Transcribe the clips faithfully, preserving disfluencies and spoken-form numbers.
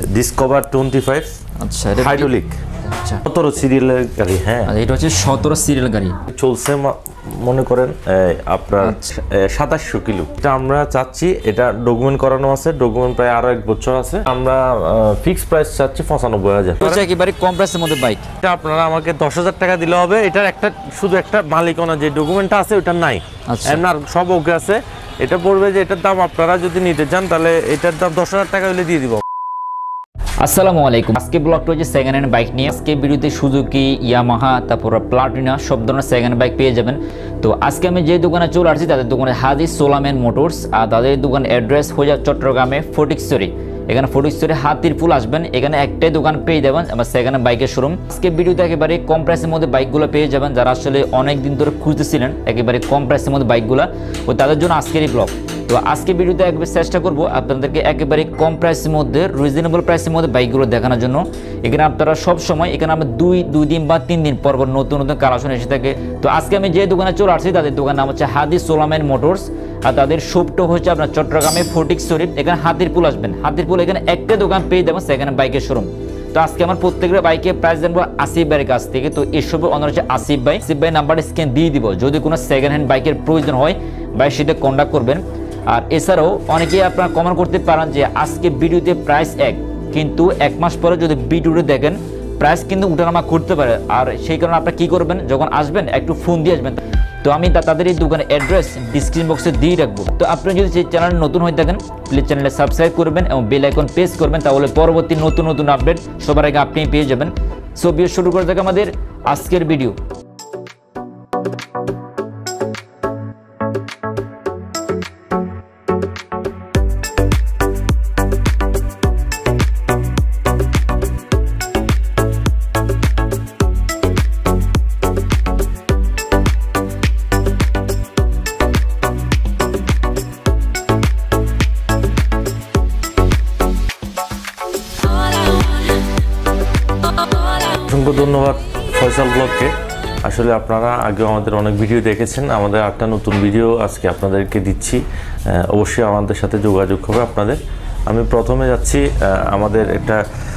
Discover twenty five আচ্ছা এটা hydraulic আচ্ছা সতেরো সিরিয়ালের গাড়ি। হ্যাঁ এটা হচ্ছে সতেরো সিরিয়াল গাড়ি চলছে মনে করেন আপনার সাতাশশো কিলো। এটা আমরা চাচ্ছি, এটা ডকুমেন্ট করানো আছে, ডকুমেন্ট প্রায় আরো এক বছর আছে। আমরা ফিক্স প্রাইস চাচ্ছি পঁচানব্বই হাজার। একেবারে কম প্রাইসের মধ্যে বাইক। এটা আপনারা আমাকে দশ হাজার টাকা দিলে হবে। এটার একটা শুধু একটা মালিকানা যে ডকুমেন্টটা আছে ওটা নাই, আর সব ওকে আছে। এটা পড়বে যে এটার দাম আপনারা যদি নিতে চান তাহলে এটার দাম দশ হাজার টাকা হলে দিয়ে দিব। আসসালামু আলাইকুম। আজকে ব্লগটা হচ্ছে সেকেন্ড হ্যান্ড বাইক নিয়ে। আজকে ভিডিওতে সুজুকি, ইয়ামাহা, তারপর প্লাটিনা সব ধরনের সেকেন্ড হ্যান্ড বাইক পেয়ে যাবেন। তো আজকে আমি যে দোকানে চলে আসছি তাদের দোকানে হাজি সোলামেন মোটরস, আর তাদের দোকান অ্যাড্রেস হয়ে যায় চট্টগ্রামে ফটিকছড়ি। এখানে ফটিকছড়ি হাতির পুল আসবেন, এখানে একটাই দোকান পেয়ে যাবেন আমার সেকেন্ড হ্যান্ড বাইকের শোরুম। আজকে ভিডিওতে একেবারে কম প্রাইসের মধ্যে বাইকগুলো পেয়ে যাবেন, যারা আসলে অনেক দিন ধরে খুঁজতেছিলেন একেবারে কম প্রাইসের মধ্যে বাইকগুলো, ও তাদের জন্য আজকের এই ব্লগ। তো আজকে ভিডিওতে একবার চেষ্টা করবো আপনাদেরকে একেবারে কম প্রাইসের মধ্যে, রিজনেবল প্রাইসের মধ্যে বাইকগুলো দেখানোর জন্য। এখানে আপনারা সব সময় এখানে আমরা দুই দুই দিন বা তিন দিন পর পর নতুন নতুন কালেকশন এসে থাকে। তো আজকে আমি যে দোকানে চলে আসছি তাদের দোকানের নাম হচ্ছে হাজি সোলামেন মোটরস, আর তাদের শপটা হচ্ছে আপনার চট্টগ্রামে ফটিকছড়ি। এখানে হাতির পুল আসবেন, হাতির পুল এখানে একটা দোকান পেয়ে যাবেন সেখানে বাইকের শোরুম। তো আজকে আমার প্রত্যেকটা বাইকের প্রাইস জানবো আসিফ ভাইয়ের কাছ থেকে। তো এসবের অনার হচ্ছে আসিফ ভাই। আসিফ ভাই নাম্বারটা স্ক্যান দিয়ে দিব, যদি কোনো সেকেন্ড হ্যান্ড বাইকের প্রয়োজন হয় ভাই সেটা কন্ট্যাক্ট করবেন। আর এছাড়াও অনেকেই আপনারা কমেন্ট করতে পারেন যে আজকে ভিডিওতে প্রাইস এক, কিন্তু এক মাস পরে যদি ভিডিওটা দেখেন প্রাইস কিন্তু উঠানামা করতে পারে। আর সেই কারণে আপনারা কী করবেন, যখন আসবেন একটু ফোন দিয়ে আসবেন। তো আমি তাদের এই দোকানের অ্যাড্রেস ডিসক্রিপশন বক্সে দিয়ে রাখবো। তো আপনি যদি সেই চ্যানেল নতুন হয়ে থাকেন প্লিজ চ্যানেলে সাবস্ক্রাইব করবেন এবং বেল আইকন প্রেস করবেন, তাহলে পরবর্তী নতুন নতুন আপডেট সবার আগে আপনি পেয়ে যাবেন। সো ভিডিও শুরু করে থাকে আমাদের আজকের ভিডিও। অসংখ্য ধন্যবাদ ফয়সাল ব্লগকে। আসলে আপনারা আগে আমাদের অনেক ভিডিও দেখেছেন, আমাদের আটটা নতুন ভিডিও আজকে আপনাদেরকে দিচ্ছি। অবশ্যই আমাদের সাথে যোগাযোগ হবে আপনাদের। আমি প্রথমে যাচ্ছি আমাদের একটা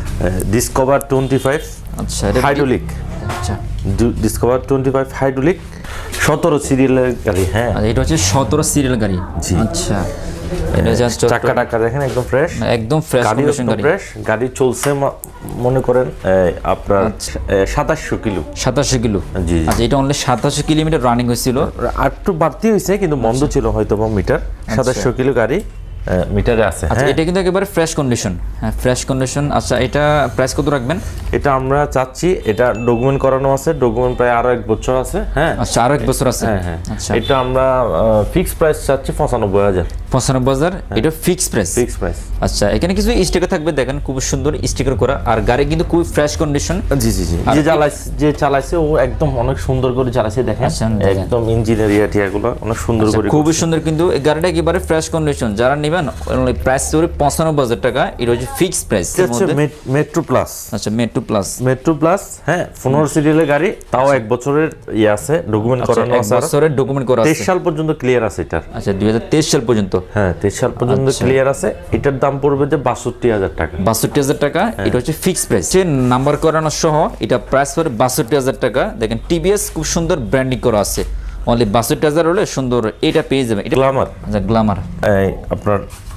ডিসকভার টোয়েন্টি ফাইভ আচ্ছা হাইড্রোলিক। আচ্ছা ডিসকভার টোয়েন্টি ফাইভ হাইড্রোলিক সতেরো সিরিয়ালের গাড়ি। হ্যাঁ এটা হচ্ছে সতেরো সিরিয়াল গাড়ি। জি আচ্ছা, এটা জাস্ট চাকা টাকা দেখেন একদম ফ্রেশ, একদম ফ্রেশ কন্ডিশন গাড়ি। ফ্রেশ গাড়ি চলছে মনে করেন আপনার সাতাশশো কিলো। সাতাশশো কিলো জি। আচ্ছা এটা অনলি সাতাশশো কিলোমিটার রানিং হয়েছিল, আর একটু বাড়তি হয়েছে কিন্তু বন্ধ ছিল হয়তো বা মিটার। সাতাশশো কিলো গাড়ি মিটারে আছে। আচ্ছা এটা কিন্তু একেবারে ফ্রেশ কন্ডিশন। হ্যাঁ ফ্রেশ কন্ডিশন। আচ্ছা এটা প্রাইস কত রাখবেন? এটা আমরা চাচ্ছি, এটা ডকুমেন্ট করানো আছে, ডকুমেন্ট প্রায় আরো এক বছর আছে। হ্যাঁ আচ্ছা আরো এক বছর আছে। হ্যাঁ হ্যাঁ আচ্ছা এটা আমরা ফিক্স প্রাইস চাচ্ছি পঁচানব্বই হাজার। পঁচানব্বই হাজার এটা ফিক্স প্রাইস। Fix price. আচ্ছা এখানে কিছু স্টিকার থাকবে, দেখেন খুব সুন্দর স্টিকার করা, আর গাড়ি কিন্তু খুব ফ্রেশ কন্ডিশন। জি জি জি। যে চালাইছে যে চালাইছে ও একদম অনেক সুন্দর করে চালাইছে, দেখেন একদম ইঞ্জিনিয়ারিয়া টিয়াগুলো অনেক সুন্দর করে, খুব সুন্দর। কিন্তু এই গাড়িটা একেবারে ফ্রেশ কন্ডিশন। যারা নেবেন প্রাইস হচ্ছে পঁচানব্বই হাজার টাকা, এটা হচ্ছে ফিক্স প্রাইস। Metro Plus. আচ্ছা মেট্রো প্লাস। মেট্রো প্লাস হ্যাঁ পনেরো সিরিয়ালের গাড়ি, তাও এক বছরের ইয়ে আছে, ডকুমেন্ট করানো আছে, এক বছরের ডকুমেন্ট করা আছে, তেইশ সাল পর্যন্ত ক্লিয়ার আছে এটা। আচ্ছা দুই হাজার তেইশ সাল পর্যন্ত। হ্যাঁ তেইশ সাল পর্যন্ত ক্লিয়ার আছে। এটার দাম পড়বে যে বাষট্টি হাজার টাকা। বাষট্টি হাজার টাকা এটা হচ্ছে ফিক্স প্রাইস। নাম্বার করানো সহ এটা প্রাইস পড়বে বাষট্টি হাজার টাকা। দেখেন টিভিএস খুব সুন্দর ব্র্যান্ডিং করা আছে, অনলি বাষট্টি হাজার হলে সুন্দর এটা পেয়ে যাবে। এটা গ্ল্যামার। আচ্ছা গ্ল্যামার আপনার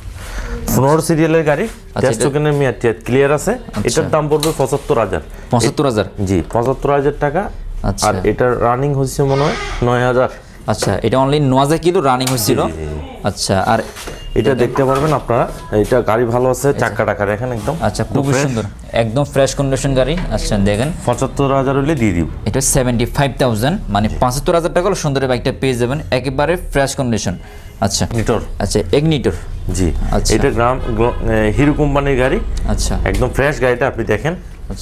পনেরো সিরিয়ালের গাড়ি, ক্লিয়ার আছে। এটার দাম পড়বে পঁচাত্তর হাজার। পঁচাত্তর হাজার জি পঁচাত্তর হাজার টাকা। আর এটার রানিং হচ্ছে মনে হয় নয় হাজার। আচ্ছা এটা অনলি নয় হাজার কিলো রানিং হয়েছিল। আচ্ছা আর এটা দেখতে পারবেন আপনারা, এটা গাড়ি ভালো আছে, চাকা টাকা দেখেন একদম। আচ্ছা খুব সুন্দর একদম ফ্রেশ কন্ডিশন গাড়ি। আচ্ছা দেখেন পঁচাত্তর হাজার হলে দিয়ে দিব। এটা সেভেন্টি ফাইভ থাউজেন্ড, মানে পঁচাত্তর হাজার টাকা হলে সুন্দর বাইকটা পেয়ে যাবেন, একেবারে ফ্রেশ কন্ডিশন। আচ্ছা নিটর। আচ্ছা এগনিটর। জি আচ্ছা এটা গ্রাম হিরো কোম্পানির গাড়ি। আচ্ছা একদম ফ্রেশ গাড়িটা আপনি দেখেন। আচ্ছা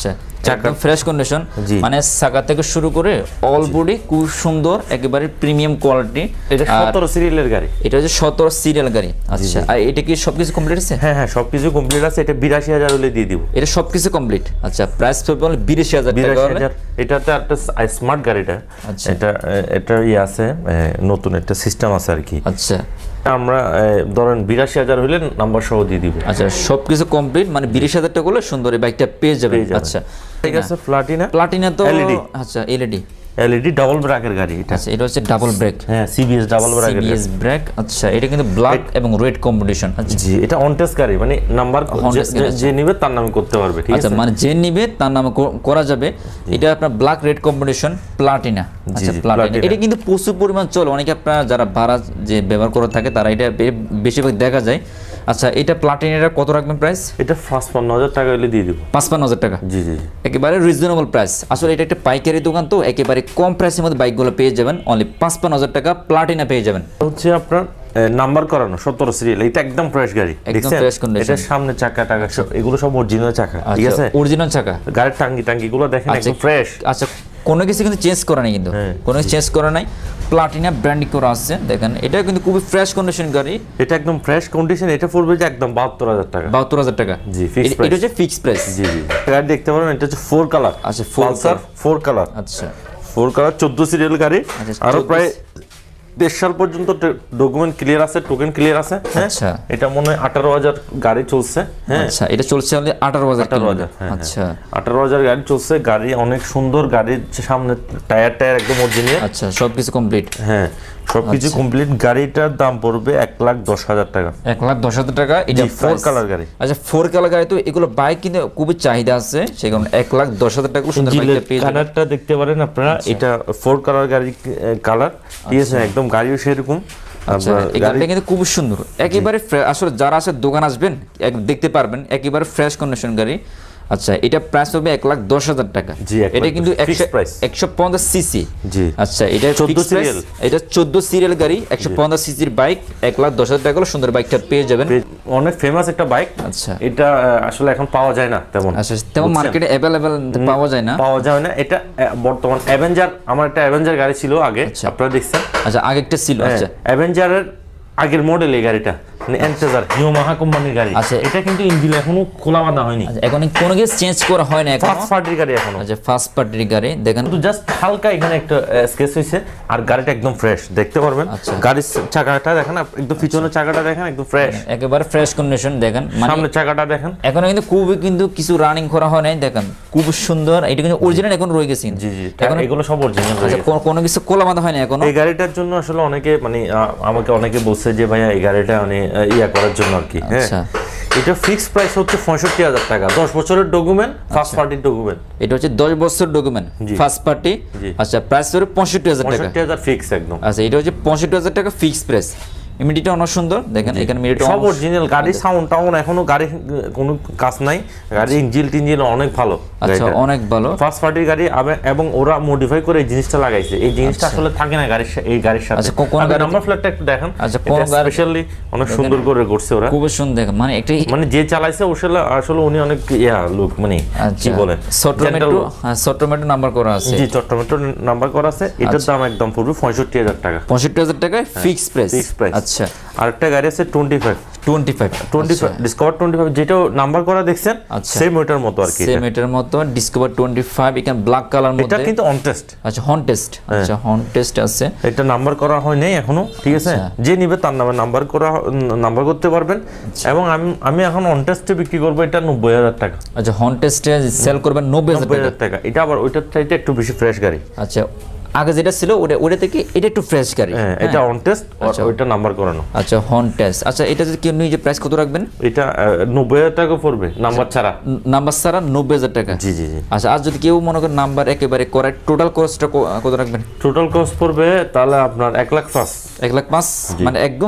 একদম ফ্রেশ কন্ডিশন, জি। মানে চাকা থেকে শুরু করে অল বডি খুব সুন্দর, একেবারে প্রিমিয়াম কোয়ালিটি। এটা সতেরো সিরিয়ালের গাড়ি, এটা হচ্ছে সতেরো সিরিয়াল গাড়ি। আচ্ছা, আর এটা কি সবকিছু কমপ্লিট আছে? হ্যাঁ হ্যাঁ সবকিছু কমপ্লিট আছে। এটা বিরাশি হাজার হলে দিয়ে দিব। এটা সবকিছু কমপ্লিট। আচ্ছা, প্রাইস পড়বে হলো বিরাশি হাজার টাকা। বিরাশি হাজার। এটাতে একটা স্মার্ট গাড়িটা, আচ্ছা। এটা এটা ইয়ে আছে, এ, নতুন একটা সিস্টেম আছে আর কি। আচ্ছা আমরা এ, ধরেন বিরাশি হাজার হলে নাম্বার সহ দিয়ে দিব। আচ্ছা, সবকিছু কমপ্লিট, মানে বিরাশি হাজার টাকা হলে সুন্দর এই বাইকটা পেয়ে যাবে। পেয়ে যাবেন। আচ্ছা ঠিক আছে, প্লাটিনা প্লাটিনা তো এলইডি। আচ্ছা এলইডি এলইডি ডাবল ব্রেকের গাড়ি এটা। আচ্ছা, এটা হচ্ছে ডাবল ব্রেক। হ্যাঁ, সিবিএস ডাবল ব্রেকের গাড়ি। CBS brake. আচ্ছা, এটা কিন্তু ব্ল্যাক এবং রেড কম্বিনেশন। আচ্ছা জি, এটা অন টেস্ট গাড়ি, মানে নাম্বার Honda গাড়ি, যে নিবে তার নামে করতে পারবে। ঠিক আচ্ছা, আছে, মানে যে নিবে তার নামে কো- করা যাবে। এটা আপনার ব্ল্যাক রেড কম্বিনেশন প্লাটিনা। আচ্ছা জি, প্লাটিনা, Platina। এটা কিন্তু প্রচুর পরিমাণ চলে। অনেকে আপনারা যারা ভাড়া যে ব্যবহার করে থাকে তারা এটা বে- বেশিরভাগ দেখা যায়। আচ্ছা, এটা প্লাটিনাটা কত রাখবেন প্রাইস? এটা ফার্স্ট পঞ্চান্ন হাজার টাকা হলে দিয়ে দিব। পাঁচপান্ন হাজার টাকা। জি জি। একেবারে রিজনেবল প্রাইস। আসলে এটা একটা পাইকারি দোকান, তো একেবারে কম প্রাইসের মধ্যে বাইকগুলো পেয়ে যাবেন। অনলি পাঁচপান্ন হাজার টাকা প্লাটিনা পেয়ে যাবেন। হচ্ছে আপনার নাম্বার করানো সতেরো সিরিয়াল, এটা একদম ফ্রেশ গাড়ি। একদম দেখছেন? fresh condition। এটা সামনে চাকা টাকা সব এগুলো সব অরিজিনাল চাকা। ঠিক আচ্ছা, আছে, অরিজিনাল চাকা। গাড়ির টাঙ্গি টাঙ্গি গুলো দেখেন আচ্ছা, একদম ফ্রেশ। আচ্ছা, কোনো কিছু কিন্তু চেঞ্জ করা নেই, কিন্তু হ্যাঁ। কোনো কিছু চেঞ্জ করা নাই। প্লাটিনা ব্র্যান্ডিং করা আছে, দেখেন এটা কিন্তু খুবই ফ্রেশ কন্ডিশন গাড়ি। এটা একদম ফ্রেশ কন্ডিশন। এটা পড়বে যে একদম বাহাত্তর হাজার টাকা। বাহাত্তর হাজার টাকা। জি, fixed এটা- price। এটা হচ্ছে ফিক্স প্রাইস। জি জি। গাড়ি দেখতে পারেন, এটা হচ্ছে ফোর কালার। আচ্ছা, four পালসার ফোর কালার। আচ্ছা ফোর কালার চোদ্দ সিরিয়াল গাড়ি। আচ্ছা, আরো চোদ্দ প্রায় দেড় সাল পর্যন্ত ডকুমেন্ট ক্লিয়ার আছে, টোকেন ক্লিয়ার আছে। হ্যাঁ, আচ্ছা। এটা মনে হয় আঠারো হাজার গাড়ি চলছে। হ্যাঁ, আচ্ছা, এটা চলছে হলে আঠারো হাজার আঠারো হাজার। হ্যাঁ, আচ্ছা আঠারো হাজার গাড়ি চলছে। গাড়ি অনেক সুন্দর। গাড়ির যে সামনে টায়ার টায়ার একদম অরিজিনাল। আচ্ছা, সবকিছু কমপ্লিট। হ্যাঁ, সবকিছু কমপ্লিট। গাড়িটার দাম পড়বে এক লাখ দশ হাজার টাকা। এক লাখ দশ হাজার টাকা। এটা ফোর price। কালার গাড়ি। আচ্ছা, ফোর কালার গাড়ি, তো এগুলো বাইক কিন্তু খুবই চাহিদা আছে, সেই কারণে এক লাখ দশ হাজার টাকা সুন্দর বাইকটা পেয়ে যাবেন। কালারটা দেখতে পারেন আপনারা, এটা ফোর কালার গাড়ি কালার। ঠিক আছে, একদম গাড়িও সেরকম। আচ্ছা, এই গাড়িটা কিন্তু খুব সুন্দর, একেবারে ফ্রে- আসলে যারা আছে দোকান আসবেন এক- দেখতে পারবেন, একেবারে ফ্রেশ কন্ডিশন গাড়ি। আচ্ছা, এটা প্রাইস হবে এক লাখ দশ হাজার টাকা। জি, এক লাখ এটা কিন্তু দশ, fixed price। একশো পঞ্চাশ সিসি। জি। আচ্ছা, এটা চোদ্দ fixed price। serial। এটা চোদ্দ সিরিয়াল গাড়ি, একশো পঞ্চাশ সিসির বাইক, এক লাখ দশ হাজার টাকা হলে সুন্দর বাইকটা পেয়ে যাবেন। অনেক ফেমাস একটা বাইক। আচ্ছা এটা আহ, আসলে এখন পাওয়া যায় না তেমন। আচ্ছা, তেমন বুঝছেন? মার্কেটে অ্যাভেলেবেল পাওয়া যায় না। পাওয়া যায় না এটা। আহ, বর্তমান অ্যাভেঞ্জার, আমার একটা অ্যাভেঞ্জার গাড়ি ছিল আগে, আচ্ছা। আপনারা দেখছেন। আচ্ছা, আগে একটা ছিল। আচ্ছা অ্যাভেঞ্জারের আগের মডেল এই গাড়িটা, মানে এন্টেজার ইয়ামাহা কোম্পানির গাড়ি। আচ্ছা। এটা কিন্তু ইঞ্জিন এখনো খোলা বাঁধা হয়নি। আচ্ছা, এখন কোনো কিছু চেঞ্জ করা হয় না এখন। ফার্স্ট পার্টির গাড়ি এখনো। আচ্ছা, ফার্স্ট পার্টির গাড়ি দেখেন। কিন্তু জাস্ট হালকা এখানে একটা স্কেচ হয়েছে, আর গাড়িটা একদম ফ্রেশ দেখতে পারবেন। আচ্ছা। গাড়ির চাকাটা দেখেন, একদম পিছনের চাকাটা দেখেন একদম ফ্রেশ। একেবারে ফ্রেশ কন্ডিশন দেখেন, মানে সামনের চাকাটা দেখেন। এখন কিন্তু খুবই কিন্তু কিছু রানিং করা হয় নাই, দেখেন খুব সুন্দর। এটা কিন্তু অরিজিনাল এখন রয়ে গেছে। জি জি, এখন এগুলো সব অরিজিনাল। আচ্ছা, কোনো- কোনো কিছু কোলা বাঁধা হয় না এখনো। এই গাড়িটার জন্য আসলে অনেকে মানে আহ, আমাকে অনেকে বলছে যে ভাইয়া এই গাড়িটা মানে আহ, ইয়া করার জন্য আর কি। হ্যাঁ, আচ্ছা। এটা ফিক্স প্রাইস হচ্ছে পঁয়ষট্টি হাজার টাকা, দশ বছরের ডকুমেন্ট, ফার্স্ট পার্টির ডকুমেন্ট। এটা হচ্ছে দশ বছর ডকুমেন্ট, জি। First party. জি। আচ্ছা, প্রাইস ধরে পঁয়ষট্টি হাজার টাকা। পঁয়ষট্টি হাজার ফিক্স একদম। আচ্ছা, এটা হচ্ছে পঁয়ষট্টি হাজার টাকা ফিক্স প্রাইস। মিডিটা অনেক সুন্দর দেখেন, এখানে মিডিটা সব অরিজিনাল। গাড়ির সাউন্ড টাউন এখনো গাড়ি কোনো কাজ নাই। গাড়ির ইঞ্জিন টিঞ্জিন অনেক ভালো। আচ্ছা, অনেক ভালো। ফার্স্ট পার্টির গাড়ি আবে- এবং ওরা মডিফাই করে এই জিনিসটা লাগাইছে। এই জিনিসটা আসলে থাকে না গাড়ির সা- এই গাড়ির সাথে। আচ্ছা, কো- কোন গাড়িতে- নাম্বার প্লেটটা একটু দেখেন। আচ্ছা, কোন গাড়ি- স্পেশালি অনেক সুন্দর করে করছে ওরা। খুব সুন্দর দেখেন, মানে একটা মানে যে চালাইছে আসলে আসলে উনি অনেক ইয়া লোক, মানে কি বলে সট্রমেটো, সট্রমেটো নাম্বার করা আছে। জি, চট্টমেট্রো নাম্বার করা আছে। এটার দাম একদম পড়বে পঁয়ষট্টি হাজার টাকা। পঁয়ষট্টি হাজার টাকায় ফিক্স প্রাইস। fixed price। আচ্ছা, আরেকটা গাড়ি আছে twenty five twenty five twenty five Discover twenty five, যেটাও নাম্বার করা দেখছেন আচ্ছা। সেম ওইটার মতো আর কি। সেম এটার মতো ডিসকভার টোয়েন্টি ফাইভ, এখানে ব্ল্যাক কালার এটা মধ্যে। কিন্তু অন টেস্ট। আচ্ছা, হর্ন টেস্ট। আচ্ছা, হর্ন টেস্ট আছে। এটা নাম্বার করা হয় নাই এখনো। ঠিক আছে, আচ্ছা। যে নিবে তার নামে নাম্বার করা নাম্বার করতে পারবেন। এবং আমি আমি এখন অন টেস্টে বিক্রি করবো এটা নব্বই হাজার টাকা। আচ্ছা, হর্ন টেস্টে সেল করবেন নব্বই হাজার নব্বই টাকা। হাজার টাকা। এটা আবার ওইটার চাইতে একটু বেশি ফ্রেশ গাড়ি। আচ্ছা, আগে যেটা ছিল ওটা ওটা থেকে এটা একটু ফ্রেশ গাড়ি। হ্যাঁ, এটা অন টেস্ট, ওইটা নাম্বার করানো। আচ্ছা, হর্ন টেস্ট। আচ্ছা, এটা যদি কেউ নিজে প্রাইস কত রাখবেন? এটা আহ, নব্বই হাজার টাকা পড়বে নাম্বার ছাড়া। নাম্বার ছাড়া নব্বই হাজার টাকা। জি জি জি। আচ্ছা, আর যদি কেউ মনে করেন নাম্বার একেবারে করে, টোটাল কস্টটা কত রাখবেন? টোটাল কস্ট পড়বে তাহলে আপনার এক লাখ পাঁচ। এক লাখ পাঁচ, মানে একদম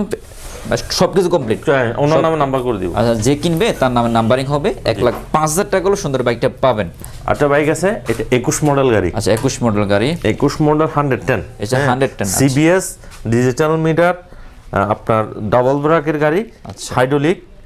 সব কিছু কমপ্লিট। ওনার নামে নাম্বার করে দিব। আচ্ছা, যে কিনবে তার নামে নাম্বারিং হবে। এক লাখ পাঁচ হাজার টাকা হলে সুন্দর বাইকটা পাবেন। একটা বাইক আছে, এটা একুশ মডেল গাড়ি। আচ্ছা, একুশ মডেল গাড়ি। একুশ মডেল হান্ড্রেড টেন। এটা hundred ten. CBS digital meter, আপনার ডাবল ব্রেকের গাড়ি, আচ্ছা। হাইড্রোলিক,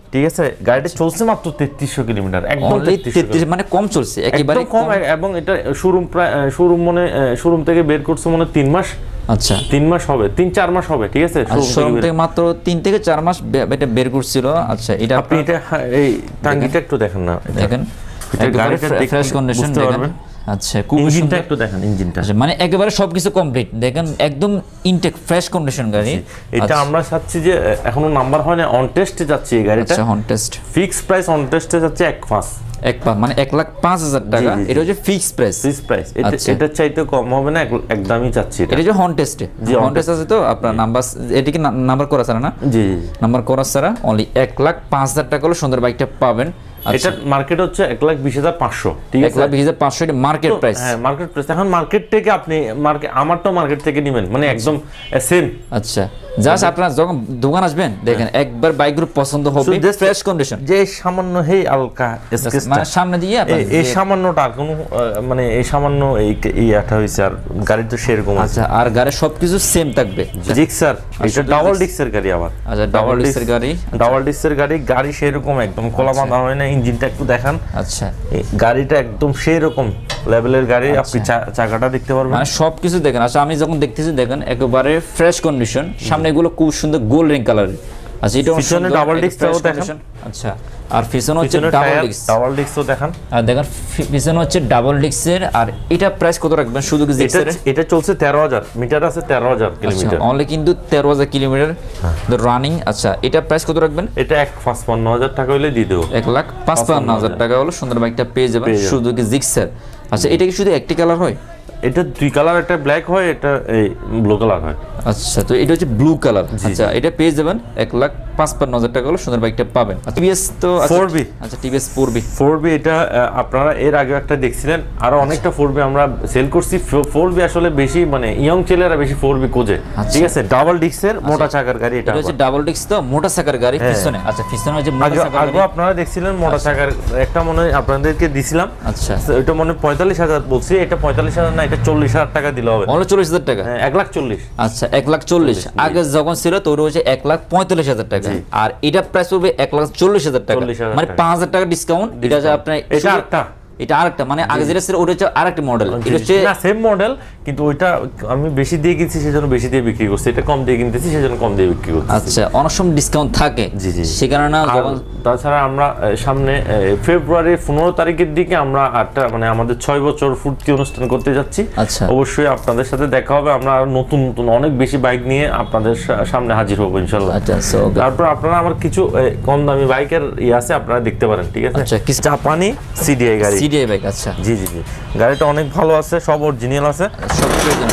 ঠিক আছে গাড়িটা চলছে মাত্র তেত্রিশশো কিলোমিটার, একদম তেত্রিশ মানে কম চলছে একেবারে কম। এবং এটা শোরুম প্রায় শোরুম মনে শোরুম থেকে বের করছে মনে তিন মাস, আচ্ছা তিন মাস হবে, তিন চার মাস হবে, ঠিক আছে শোরুম থেকে মাত্র তিন থেকে চার মাস এটা বের করছিল। আচ্ছা এটা আপনি এটা এই টাঙ্গিটা একটু দেখেন না, দেখেন গাড়িটা ফ্রেশ কন্ডিশন দেখেন। আচ্ছা খুব ইঞ্জিনটা একটু দেখেন, ইঞ্জিনটা মানে একেবারে সবকিছু কমপ্লিট দেখেন, একদম ইনটেক ফ্রেশ কন্ডিশন গাড়ি। এটা আমরা চাচ্ছি যে এখনো নাম্বার হয় না, অন টেস্টে যাচ্ছে এই গাড়িটা। আচ্ছা on test fix price on টেস্টে যাচ্ছে এক পাঁচ এক পাঁচ মানে এক লাখ পাঁচ হাজার টাকা। এটা হচ্ছে ফিক্স প্রাইস, ফিক্স প্রাইস। এটা এটা চাইতে কম হবে না, একদমই চাচ্ছি এটা। এটা যে হন টেস্টে, হন টেস্ট আছে তো আপনার নাম্বার, এটা কি নাম্বার করা ছাড়া না? জি নাম্বার করা ছাড়া অনলি এক লাখ পাঁচ হাজার টাকা হলে সুন্দর বাইকটা পাবেন। এটা মার্কেট হচ্ছে এক লাখ বিশ হাজার পাঁচশো, ঠিক আছে এক লাখ বিশ হাজার পাঁচশো এটা মার্কেট প্রাইস। হ্যাঁ মার্কেট প্রাইস। এখন মার্কেট থেকে আপনি মার্কেট আমার তো মার্কেট থেকে নেবেন মানে একদম সেম। আচ্ছা জাস্ট আপনারা যখন দোকান আসবেন দেখেন একবার বাইকগুলো পছন্দ হবে, ফ্রেশ কন্ডিশন। যে সামান্য হেই আলকা মানে সামনে দিয়ে এই সামান্যটা কোনো মানে এই সামান্য এই ইয়াটা হইছে, আর গাড়ির তো সেরকম আছে। আচ্ছা আর গাড়ির সবকিছু সেম থাকবে। জিক্সার, এটা ডাবল ডিক্সের গাড়ি আবার। আচ্ছা ডাবল ডিক্সের গাড়ি, ডাবল ডিক্সের গাড়ি, গাড়ি সেরকম একদম কোলা বাঁধা হয় না। ইঞ্জিনটা একটু দেখান। আচ্ছা গাড়িটা একদম সেরকম লেভেলের গাড়ি, আপনি চাকাটা দেখতে পারবেন, মানে সবকিছু দেখেন। আচ্ছা আমি যখন দেখতেছি দেখেন একেবারে ফ্রেশ কন্ডিশন, সামনে এগুলো খুব সুন্দর গোল্ডেন কালারের। আচ্ছা এটা পিছনে ডাবল ডিক্সটাও দেখেন। আচ্ছা আর পিছনে হচ্ছে ডাবল ডিক্স, ডাবল ডিক্সও দেখেন। আর দেখেন পিছনে হচ্ছে ডাবল ডিক্সের। আর এটা প্রাইস কত রাখবেন শুধু ডিক্সের? এটা চলছে তেরো হাজার মিটার আছে, তেরো হাজার কিলোমিটার অনলি, কিন্তু তেরো হাজার কিলোমিটার রানিং। আচ্ছা এটা প্রাইস কত রাখবেন? এটা এক পাঁচপান্ন হাজার টাকা হলে দিয়ে দেবো, এক লাখ পাঁচপান্ন হাজার টাকা হলো সুন্দর বাইকটা পেয়ে যাবেন শুধু জিক্সার। আচ্ছা এটা কি শুধু একটি কালার হয়? এটা দুই কালার, একটা ব্ল্যাক হয়, এটা এই ব্লু কালার হয়। আচ্ছা তো এটা হচ্ছে ব্লু কালার। আচ্ছা এটা পেয়ে যাবেন এক লাখ পাঁচপান্ন হাজার টাকা হলো সুন্দর বাইকটা পাবেন। টিভিএস তো ফোর বি। আচ্ছা TVS four B, four B এটা আপনারা এর আগে একটা দেখছিলেন, আরো অনেকটা ফোর বি আমরা সেল করছি। ফোর বি আসলে বেশি মানে ইয়ং ছেলেরা বেশি ফোর বি খোঁজে, ঠিক আছে। ডাবল ডিক্সের মোটা চাকার গাড়ি, এটা হচ্ছে ডাবল ডিক্স তো মোটা চাকার গাড়ি পিছনে। আচ্ছা পিছনে হচ্ছে মোটা চাকার গাড়ি। আগে আপনারা দেখছিলেন মোটা চাকার একটা মনে হয় আপনাদেরকে দিছিলাম। আচ্ছা এটা মনে হয় পঁয়তাল্লিশ হাজার বলছি, এটা পঁয়তাল্লিশ হাজার না, এটা চল্লিশ হাজার টাকা দিলে হবে। অনলি চল্লিশ হাজার টাকা, এক লাখ চল্লিশ। আচ্ছা এক লাখ চল্লিশ আগে যখন ছিল তো ওটা হচ্ছে এক লাখ পঁয়তাল্লিশ হাজার টাকা, আর এটা প্রাইস পড়বে এক লাখ চল্লিশ হাজার টাকা, মানে পাঁচ হাজার টাকা ডিসকাউন্ট। এটা যে আপনার এটা আরেকটা, এটা আরেকটা মানে আগে যেটা ছিল ওটা হচ্ছে আরেকটা মডেল। এটা হচ্ছে না সেম মডেল, কিন্তু ওইটা আমি বেশি দিয়ে কিনছি সেজন্য বেশি দিয়ে বিক্রি করছি, এটা কম দিয়ে কিনতেছি সেজন্য কম দিয়ে বিক্রি করছি। আচ্ছা অনেক সময় ডিসকাউন্ট থাকে, জি জি সে কারণে যখন তাছাড়া আমরা সামনে ফেব্রুয়ারি পনেরো তারিখের দিকে আমরা একটা মানে আমাদের ছয় বছর ফুর্তি অনুষ্ঠান করতে যাচ্ছি। আচ্ছা অবশ্যই আপনাদের সাথে দেখা হবে, আমরা নতুন নতুন অনেক বেশি বাইক নিয়ে আপনাদের সামনে হাজির হবো ইনশাল্লাহ। আচ্ছা তারপর আপনারা আমার কিছু কম দামি বাইকের ইয়ে আছে, আপনারা দেখতে পারেন, ঠিক আছে। আচ্ছা জাপানি সিডিআই গাড়ি, সিডিআই বাইক। আচ্ছা জি জি জি গাড়িটা অনেক ভালো আছে, সব অরিজিনাল আছে, সব অরিজিনাল।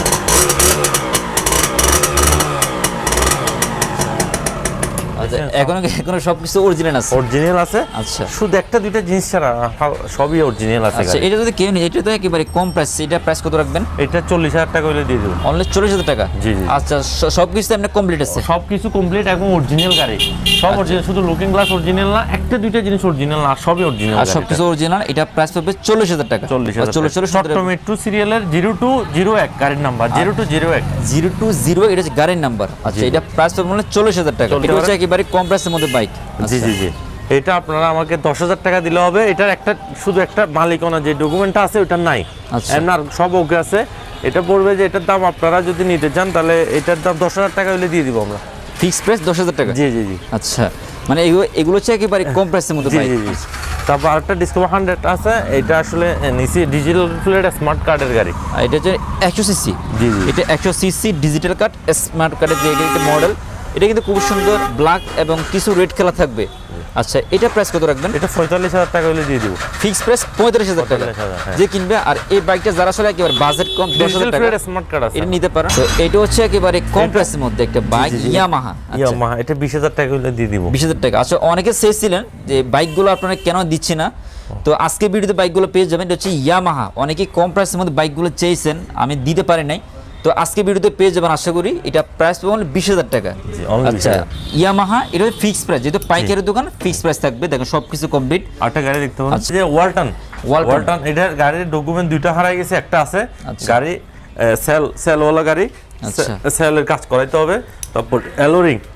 আচ্ছা এখনো এখনো সবকিছু অরিজিনাল আছে, অরিজিনাল আছে। আচ্ছা শুধু একটা দুইটা জিনিস ছাড়া সবই অরিজিনাল আছে। আচ্ছা এটা যদি কেউ নেই, এটা তো একেবারে কম প্রাইস, এটা প্রাইস কত রাখবেন? এটা চল্লিশ হাজার টাকা হলে দিয়ে দেবো, অনলি চল্লিশ হাজার টাকা। জি জি আচ্ছা সবকিছু এমনি কমপ্লিট আছে, সবকিছু কমপ্লিট এবং অরিজিনাল গাড়ি, সব অরিজিনাল, শুধু লুকিং গ্লাস অরিজিনাল না, একটা দুইটা জিনিস অরিজিনাল না, সবই অরিজিনাল। আর সবকিছু অরিজিনাল। এটা প্রাইস পড়বে চল্লিশ হাজার টাকা, চল্লিশ হাজার চল্লিশ চল্লিশ টমেটো সিরিয়ালের জিরো টু জিরো এক গাড়ির নাম্বার, জিরো টু জিরো এক জিরো টু জিরো এটা হচ্ছে গাড়ির নাম্বার। আচ্ছা এটা প্রাইস পড়বে মানে চল্লিশ হাজার টাকা। এটা হচ্ছে একেবারে কম প্রাইসের মধ্যে বাইক। জি জি জি এটা আপনারা আমাকে দশ হাজার টাকা দিলে হবে। এটার একটা শুধু একটা মালিকানা যে ডকুমেন্টটা আছে ওটা নাই, এমন সব ওকে আছে। এটা পড়বে যে এটার দাম আপনারা যদি নিতে চান তাহলে এটার দাম দশ হাজার টাকা হলে দিয়ে দিব আমরা, ফিক্স প্রাইস দশ হাজার টাকা। জি জি জি আচ্ছা মানে এগুলো এগুলো হচ্ছে একেবারে কম প্রাইসের মধ্যে বাইক। তারপর আরেকটা ডিসকভার হান্ড্রেড আছে, এটা আসলে নিচে ডিজিটাল প্লেট স্মার্ট কার্ডের গাড়ি। এটা হচ্ছে একশো সিসি, জি জি এটা একশো সিসি ডিজিটাল কার্ড স্মার্ট কার্ডের যে একটা মডেল। এটা কিন্তু খুব সুন্দর ব্ল্যাক এবং কিছু রেড কালার থাকবে। আচ্ছা এটা প্রাইস কত রাখবেন? এটা পঁয়তাল্লিশ হাজার টাকা হলে দিয়ে দিব, ফিক্স প্রাইস পঁয়তাল্লিশ হাজার টাকা যে কিনবে। আর এই বাইকটা যারা আসলে একেবারে বাজেট কম দশ হাজার টাকা স্মার্ট কার্ড আছে এটা নিতে পারেন। তো এটা হচ্ছে একেবারে কম প্রাইসের মধ্যে একটা বাইক ইয়ামাহা। ইয়ামাহা এটা বিশ হাজার টাকা হলে দিয়ে দিব, বিশ হাজার টাকা। আচ্ছা অনেকে চেয়েছিলেন যে বাইকগুলো আপনারা কেন দিচ্ছি না, তো আজকে ভিডিওতে বাইকগুলো পেয়ে যাবেন। এটা হচ্ছে ইয়ামাহা, অনেকে কম প্রাইসের মধ্যে বাইকগুলো চেয়েছেন, আমি দিতে পারি নাই, তো আজকে ভিডিওতে পেয়ে যাবেন আশা করি। এটা প্রাইস পাবেন বিশ হাজার টাকা। আচ্ছা ইয়ামাহা এটা ফিক্স প্রাইস, যেহেতু পাইকারি দোকান ফিক্স প্রাইস থাকবে। দেখেন সবকিছু কমপ্লিট। আরেকটা গাড়ি দেখতে পাচ্ছেন যে ওয়ালটন, ওয়ালটন এটার গাড়ির ডকুমেন্ট দুইটা হারাই গেছে, একটা আছে। গাড়ি সেল সেলওয়ালা গাড়ি, সেলের কাজ করাইতে হবে। তারপর অ্যালোরিং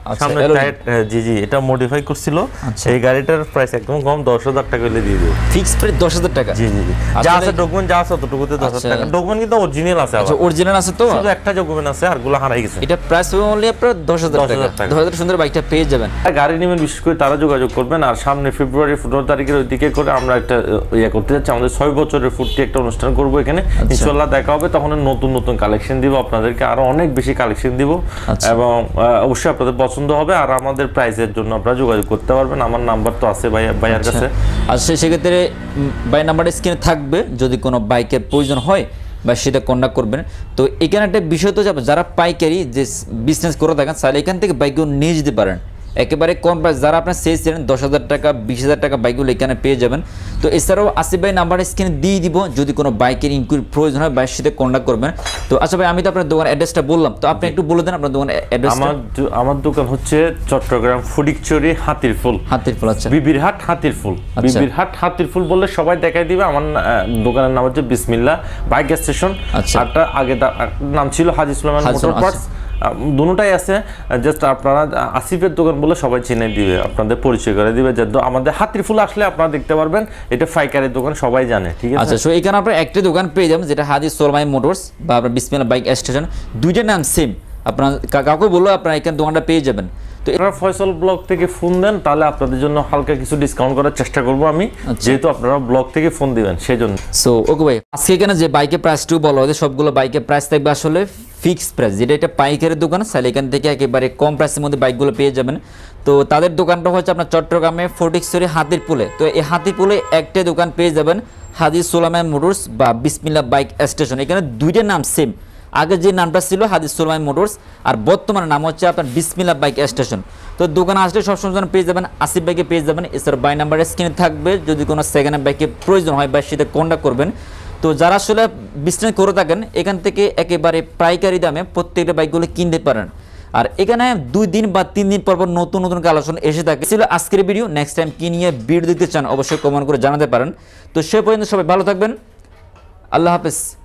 আচ্ছা, সামনে alloy। টায়ার জি জি এটা মডিফাই করছিল। আচ্ছা। এই গাড়িটার প্রাইস একদম কম, দশ হাজার টাকা হলে দিয়ে দেব। ফিক্স প্রাইস দশ হাজার টাকা। জি জি জি যা আসলে- আছে ডকুমেন্ট যা আছে ততটুকুতে দশ হাজার আচ্ছা। টাকা। ডকুমেন্ট কিন্তু অরিজিনাল আছে, আচ্ছা আবার অরিজিনাল আছে তো? শুধু একটা ডকুমেন্ট আছে, আরগুলো হারাই গেছে। এটা প্রাইস হবে অনলি আপনার দশ হাজার দশ টাকা। হাজার টাকা। দশ হাজার সুন্দর বাইকটা পেয়ে যাবেন। গাড়ি নেবেন বিশেষ করে তারা যোগাযোগ করবেন। আর সামনে ফেব্রুয়ারি পনেরো তারিখের ওই দিকে করে আমরা একটা ইয়ে করতে যাচ্ছি, আমাদের ছয় বছরের ফুটটি একটা অনুষ্ঠান করবো এখানে। ইনশাল্লাহ দেখা হবে, তখন নতুন নতুন কালেকশন দিব আপনাদেরকে, আরো অনেক বেশি কালেকশন দিব এবং আহ, অবশ্যই আপনাদের পছন্দ হবে। আর আমাদের প্রাইসের জন্য আপনারা যোগাযোগ করতে পারবেন, আমার নাম্বার তো আছে ভাই ভাইয়ার কাছে। আর সে সেক্ষেত্রে বাই নাম্বারটা স্ক্রিনে থাকবে, যদি কোনো বাইকের প্রয়োজন হয় বা সেটা কন্ট্যাক্ট করবেন। তো এখানে একটা বিষয় তো যাবে, যারা পাইকারি যে বিজনেস করে থাকেন তাহলে এখান থেকে বাইকগুলো নিয়ে যেতে পারেন একেবারে কম প্রাইস। যারা আপনার চেয়েছিলেন দশ হাজার টাকা বিশ হাজার টাকা বাইকগুলো এখানে পেয়ে যাবেন। তো এছাড়াও আসিফ ভাই নাম্বার স্ক্রিনে দিয়ে দিব, যদি কোনো বাইকের ইনকুইরি প্রয়োজন হয় বাইকের সাথে কন্ট্যাক্ট করবেন। তো আচ্ছা ভাই, আমি তো আপনার দোকান অ্যাড্রেসটা বললাম, তো আপনি একটু বলে দেন আপনার দোকান অ্যাড্রেস। আমার দো- আমার দোকান হচ্ছে চট্টগ্রাম ফুডিকচুরি হাতির ফুল। হাতির ফুল। আচ্ছা বিবিরহাট হাতির ফুল। বিবিরহাট হাতির ফুল বললে সবাই দেখাই দিবে। আমার আহ, দোকানের নাম হচ্ছে বিসমিল্লাহ বাইক স্টেশন। আচ্ছা। আরটা আগে দা- একটা নাম ছিল হাজি সুলেমান হাজি মোটর সুলেমান, পার্টস। দুটোটাই আছে, জাস্ট আপনারা আসিফের দোকান বলে সবাই চিনে দিবে, আপনাদের পরিচয় করে দিবে। যে দো- আমাদের হাতির ফুল আসলে আপনারা দেখতে পারবেন, এটা ফাইকারের দোকান, সবাই জানে। ঠিক আছে। আচ্ছা, সো এখানে আপনার একটি দোকান পেয়ে যাবেন যেটা হাজি সোলমাই মোটরস বা আপনার বিসমিল্লাহ বাইক স্টেশন, দুইটার নাম সেম। আপনার কা- কাউকে বললেও আপনার এখানে দোকানটা পেয়ে যাবেন। তো আপনারা ফয়সাল ব্লগ থেকে ফোন দেন, তাহলে আপনাদের জন্য হালকা কিছু ডিসকাউন্ট করার চেষ্টা করব আমি, যেহেতু আপনারা ব্লগ থেকে ফোন দিবেন সেই জন্য। সো ওকে ভাই, আজকে এখানে যে বাইকের প্রাইসটিও বলা হয়েছে সবগুলো বাইকের প্রাইস থাকবে আসলে ফিক্সড প্রাইস, যেটা এটা পাইকারের দোকান, তাহলে এখান থেকে একেবারে কম প্রাইসের মধ্যে বাইকগুলো পেয়ে যাবেন। তো তাদের দোকানটা হচ্ছে আপনার চট্টগ্রামে ফটিকছড়ি হাতির পুলে। তো এই হাতির পুলে একটা দোকান পেয়ে যাবেন, হাজি সোলামান মোটরস বা বিসমিল্লাহ বাইক স্টেশন। এখানে দুইটা নাম সেম, আগে যে নামটা ছিল হাদিস সোলামান মোটরস, আর বর্তমানে নাম হচ্ছে আপনার বিসমিল্লাহ বাইক স্টেশন। তো দোকানে আসলে সবসময় যেন পেয়ে যাবেন, আসিফ বাইকে পেয়ে যাবেন। এছাড়া বাই নাম্বার স্ক্রিনে থাকবে, যদি কোনো সেকেন্ড হ্যান্ড বাইকের প্রয়োজন হয় বা সেটা কন্ট্যাক্ট করবেন। তো যারা আসলে বিজনেস করে থাকেন এখান থেকে একেবারে পাইকারি দামে প্রত্যেকটা বাইকগুলো কিনতে পারেন। আর এখানে দুই দিন বা তিন দিন পর পর নতুন নতুন কালেকশন এসে থাকে। ছিল আজকের ভিডিও, নেক্সট টাইম কি নিয়ে ভিডিও দিতে চান অবশ্যই কমেন্ট করে জানাতে পারেন। তো সে পর্যন্ত সবাই ভালো থাকবেন, আল্লাহ হাফেজ।